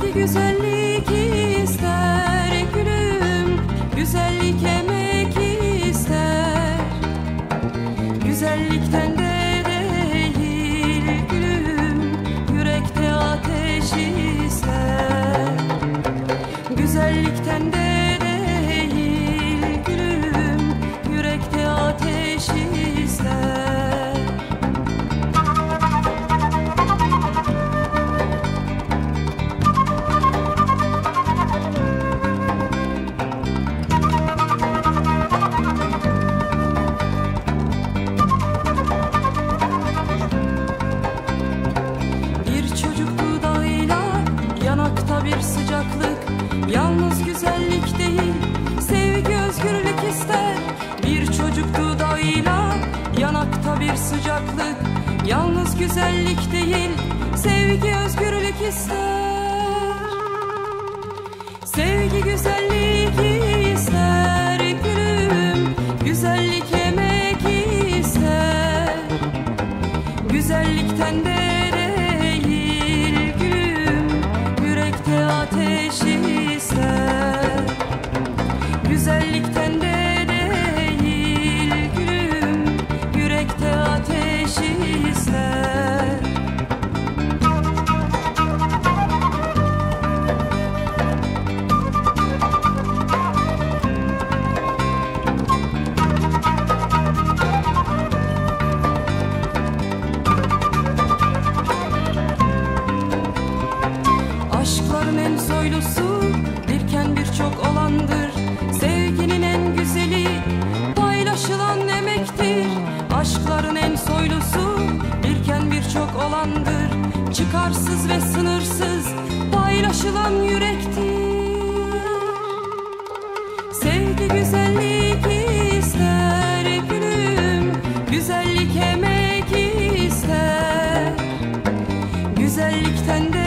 Sevgi güzellik ister gülüm, güzellik emek ister. Güzellikten de değil gülüm, yürekte ateş ister. Güzellikten de değil gülüm, yürekte ateş ister. Bir sıcaklık, yalnız güzellik değil, sevgi özgürlük ister. Bir çocuk dudağıyla yanakta bir sıcaklık, yalnız güzellik değil, sevgi özgürlük ister. Sevgi güzellik ister gülüm, güzellik emek ister. Güzellikten de ateş ister. Güzellikten de değil gülüm, yürekte ateş ister. Aşkların en soylusu birken birçok olandır. Sevginin en güzeli paylaşılan emektir. Aşkların en soylusu birken birçok olandır. Çıkarsız ve sınırsız paylaşılan yürektir. Sevgi güzellik ister gülüm, güzellik emek ister. Güzellikten de